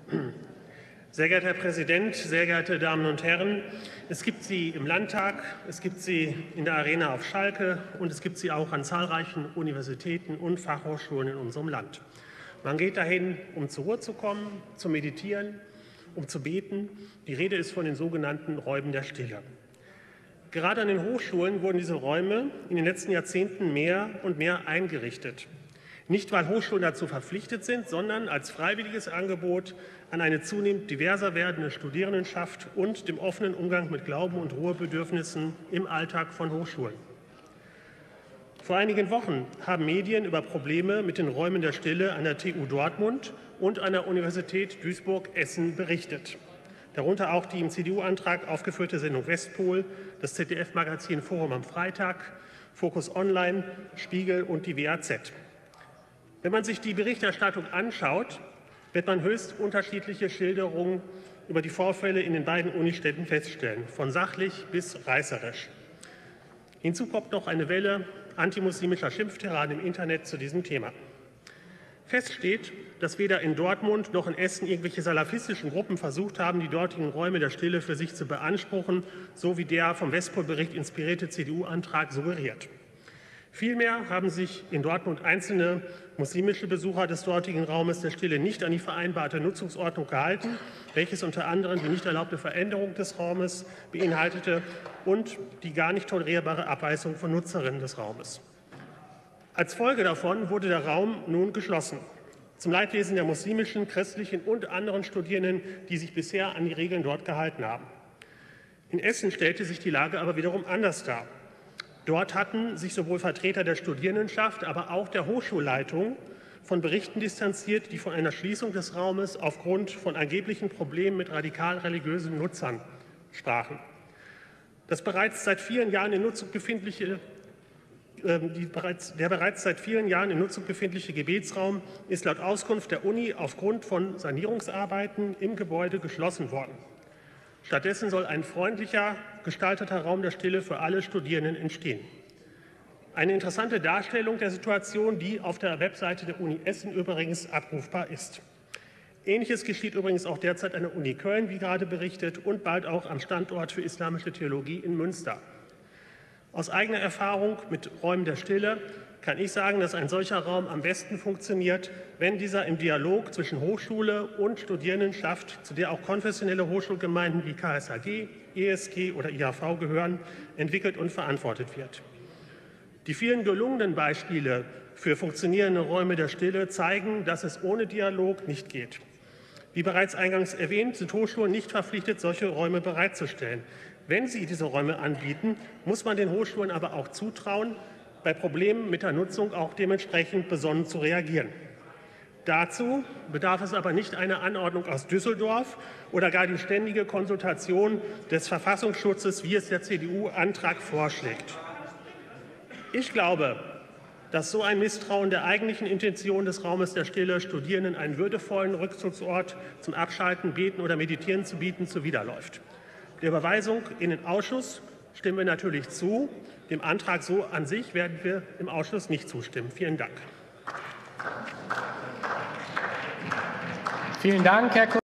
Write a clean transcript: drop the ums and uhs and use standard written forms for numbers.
Sehr geehrter Herr Präsident, sehr geehrte Damen und Herren! Es gibt sie im Landtag, es gibt sie in der Arena auf Schalke und es gibt sie auch an zahlreichen Universitäten und Fachhochschulen in unserem Land. Man geht dahin, um zur Ruhe zu kommen, zu meditieren, um zu beten. Die Rede ist von den sogenannten Räumen der Stille. Gerade an den Hochschulen wurden diese Räume in den letzten Jahrzehnten mehr und mehr eingerichtet. Nicht, weil Hochschulen dazu verpflichtet sind, sondern als freiwilliges Angebot an eine zunehmend diverser werdende Studierendenschaft und dem offenen Umgang mit Glauben und Ruhebedürfnissen im Alltag von Hochschulen. Vor einigen Wochen haben Medien über Probleme mit den Räumen der Stille an der TU Dortmund und an der Universität Duisburg-Essen berichtet. Darunter auch die im CDU-Antrag aufgeführte Sendung Westpol, das ZDF-Magazin Forum am Freitag, Focus Online, Spiegel und die WAZ. Wenn man sich die Berichterstattung anschaut, wird man höchst unterschiedliche Schilderungen über die Vorfälle in den beiden Unistädten feststellen, von sachlich bis reißerisch. Hinzu kommt noch eine Welle antimuslimischer Schimpftiraden im Internet zu diesem Thema. Fest steht, dass weder in Dortmund noch in Essen irgendwelche salafistischen Gruppen versucht haben, die dortigen Räume der Stille für sich zu beanspruchen, so wie der vom Westpol-Bericht inspirierte CDU-Antrag suggeriert. Vielmehr haben sich in Dortmund einzelne muslimische Besucher des dortigen Raumes der Stille nicht an die vereinbarte Nutzungsordnung gehalten, welches unter anderem die nicht erlaubte Veränderung des Raumes beinhaltete und die gar nicht tolerierbare Abweisung von Nutzerinnen des Raumes. Als Folge davon wurde der Raum nun geschlossen, zum Leidwesen der muslimischen, christlichen und anderen Studierenden, die sich bisher an die Regeln dort gehalten haben. In Essen stellte sich die Lage aber wiederum anders dar. Dort hatten sich sowohl Vertreter der Studierendenschaft, aber auch der Hochschulleitung von Berichten distanziert, die von einer Schließung des Raumes aufgrund von angeblichen Problemen mit radikal religiösen Nutzern sprachen. Der bereits seit vielen Jahren in Nutzung befindliche Gebetsraum ist laut Auskunft der Uni aufgrund von Sanierungsarbeiten im Gebäude geschlossen worden. Stattdessen soll ein freundlicher gestalteter Raum der Stille für alle Studierenden entstehen. Eine interessante Darstellung der Situation, die auf der Webseite der Uni Essen übrigens abrufbar ist. Ähnliches geschieht übrigens auch derzeit an der Uni Köln, wie gerade berichtet, und bald auch am Standort für islamische Theologie in Münster. Aus eigener Erfahrung mit Räumen der Stille kann ich sagen, dass ein solcher Raum am besten funktioniert, wenn dieser im Dialog zwischen Hochschule und Studierendenschaft, zu der auch konfessionelle Hochschulgemeinden wie KSHG, ESG oder IHV gehören, entwickelt und verantwortet wird. Die vielen gelungenen Beispiele für funktionierende Räume der Stille zeigen, dass es ohne Dialog nicht geht. Wie bereits eingangs erwähnt, sind Hochschulen nicht verpflichtet, solche Räume bereitzustellen. Wenn sie diese Räume anbieten, muss man den Hochschulen aber auch zutrauen, bei Problemen mit der Nutzung auch dementsprechend besonnen zu reagieren. Dazu bedarf es aber nicht einer Anordnung aus Düsseldorf oder gar die ständige Konsultation des Verfassungsschutzes, wie es der CDU-Antrag vorschlägt. Ich glaube, dass so ein Misstrauen der eigentlichen Intention des Raumes der Stille, Studierenden einen würdevollen Rückzugsort zum Abschalten, Beten oder Meditieren zu bieten, zuwiderläuft. Der Überweisung in den Ausschuss stimmen wir natürlich zu. Dem Antrag so an sich werden wir im Ausschuss nicht zustimmen. Vielen Dank. Vielen Dank, Herr Kollege.